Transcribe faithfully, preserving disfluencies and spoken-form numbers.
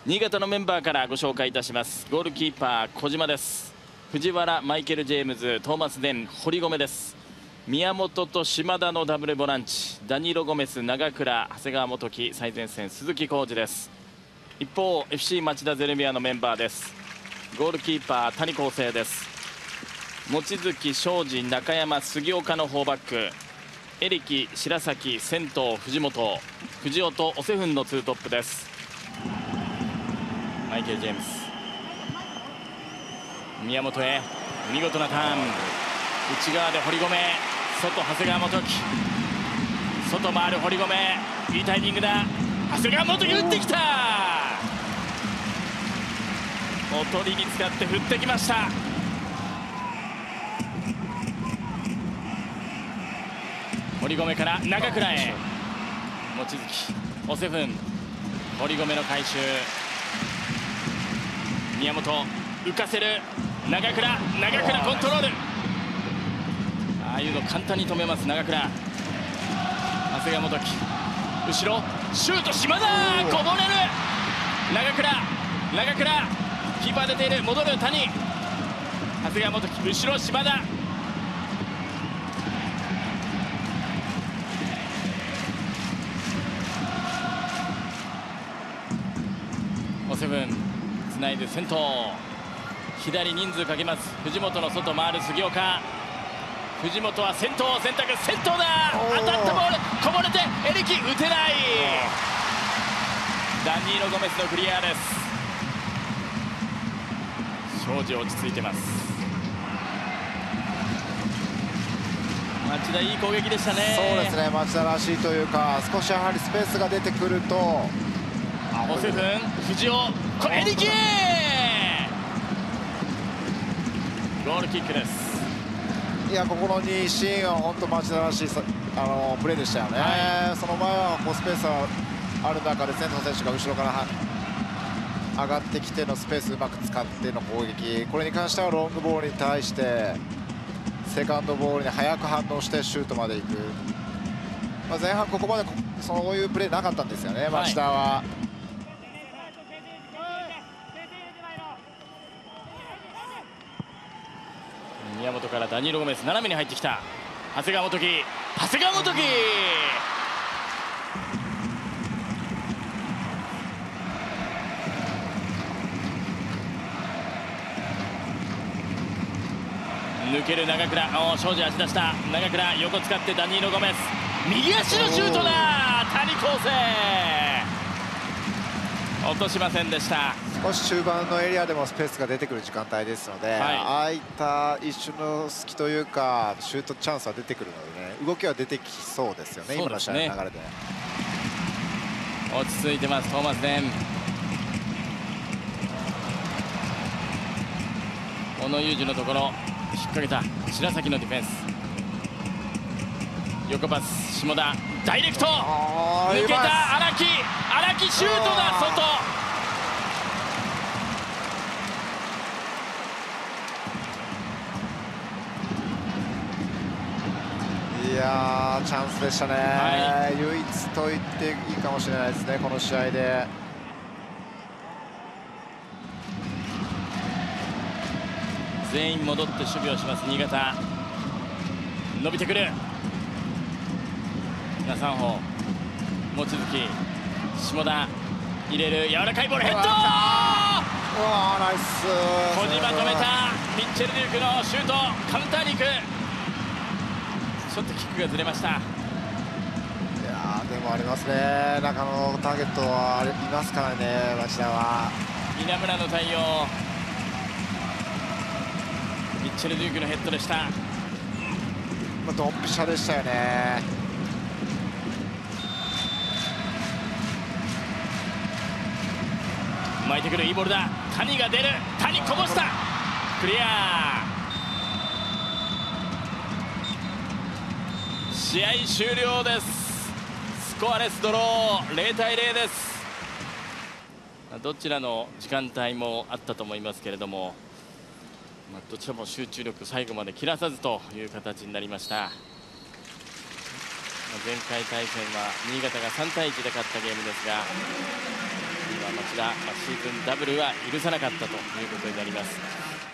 新潟のメンバーからご紹介いたします。ゴールキーパー小島です。藤原、マイケル・ジェームズ、トーマス・デン、堀米です。宮本と島田のダブルボランチ、ダニーロ・ゴメス、長倉、長谷川元樹、最前線鈴木浩二です。一方 エフシー 町田ゼルビアのメンバーです。ゴールキーパー谷晃生です。望月、庄司、中山、杉岡のフォーバック、エリキ、白崎、仙頭、藤本、藤尾とオセフンのツートップです。マイケル・ジェームズ、宮本へ見事なターン、内側で堀米、外長谷川元樹、外回る堀米、いいタイミングだ。長谷川元樹打ってきた。おとりに使って振ってきました。堀米から長倉へ、望月、オセフン、堀米の回収、宮本浮かせる、長倉、長倉コントロール、ああいうの簡単に止めます長倉。長谷川元樹、後ろシュート、島田こぼれる、長倉、長倉キーパー出ている、戻る谷、長谷川元樹、後ろ島田、オセブンつないで先頭、左人数かけます。藤本の外回る杉岡、藤本は先頭を選択、先頭だ、当たったボールこぼれてエリキ打てない。ダニーロ・ゴメスのクリアです。庄司落ち着いてます。町田いい攻撃でしたね。 そうですね、町田らしいというか、少しやはりスペースが出てくると、 オセフン、藤尾、これエリキゴールキックです。 いや、ここのにシーンは本当町田らしいあのプレーでしたよね、はい、その前はこうスペースがある中で先頭選手が後ろから上がってきてのスペースうまく使っての攻撃、これに関してはロングボールに対してセカンドボールに早く反応してシュートまで行く、まあ、前半ここまでそういうプレーなかったんですよね、町田は、はい。 宮本からダニーロ・ゴメス、斜めに入ってきた長谷川元樹、長谷川元樹、抜ける長倉、お庄司足出した、長倉横使ってダニーロ・ゴメス、右足のシュートだ、谷晃生落としませんでした。 少し中盤のエリアでもスペースが出てくる時間帯ですので、はい、ああいった一瞬の隙というかシュートチャンスは出てくるのでね、動きは出てきそうですよね、今の試合の流れで。 落ち着いてますトーマス・デン、小野裕二のところ引っ掛けた白崎のディフェンス、横パス下田ダイレクト抜けた荒木、荒木シュートだ、外、 いやーチャンスでしたね、はい、唯一と言っていいかもしれないですね、この試合で。 全員戻って守備をします新潟、伸びてくるナサンホ、望月、下田入れる、柔らかいボールヘッド、うわーナイス、 小島止めた、ミッチェル・デュークのシュート、カウンターに行く、ちょっとキックがずれました。いやでもありますね、中のターゲットはいますからね、町田は。 稲村の対応、ミッチェル・デュークのヘッドでした。 ドンピシャでしたよね。 巻いてくる、いいボールだ、谷が出る、谷こぼした、クリア、試合終了です。スコアレスドロー、ゼロたいゼロです。どちらの時間帯もあったと思いますけれども、まあ、どちらも集中力最後まで切らさずという形になりました。前回対戦は新潟がさんたいいちで勝ったゲームですが、 には町田、まあ、シーズンダブルは許さなかったということになります。